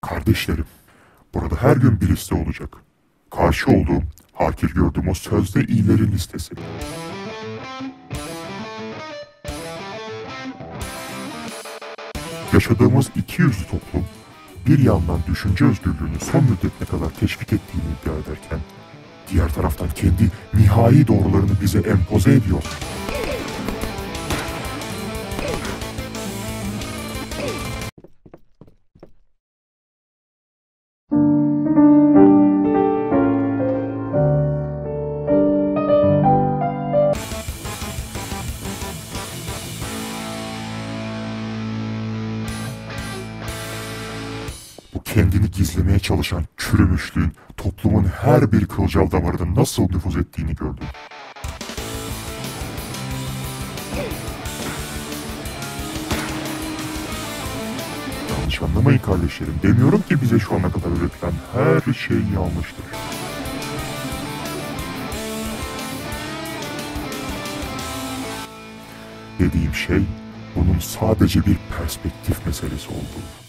Kardeşlerim, burada her gün bir liste olacak. Karşı olduğum, hakir gördüğüm o sözde iyilerin listesi. Yaşadığımız ikiyüzlü toplum, bir yandan düşünce özgürlüğünü son müddetine kadar teşvik ettiğini iddia ederken, diğer taraftan kendi nihai doğrularını bize empoze ediyor. Bu kendini gizlemeye çalışan çürümüşlüğün toplumun her bir kılcal damarına nasıl nüfuz ettiğini gördüm. Yanlış anlamayın kardeşlerim, demiyorum ki bize şu ana kadar üretilen her şey yanlıştır. Dediğim şey, bunun sadece bir perspektif meselesi olduğu.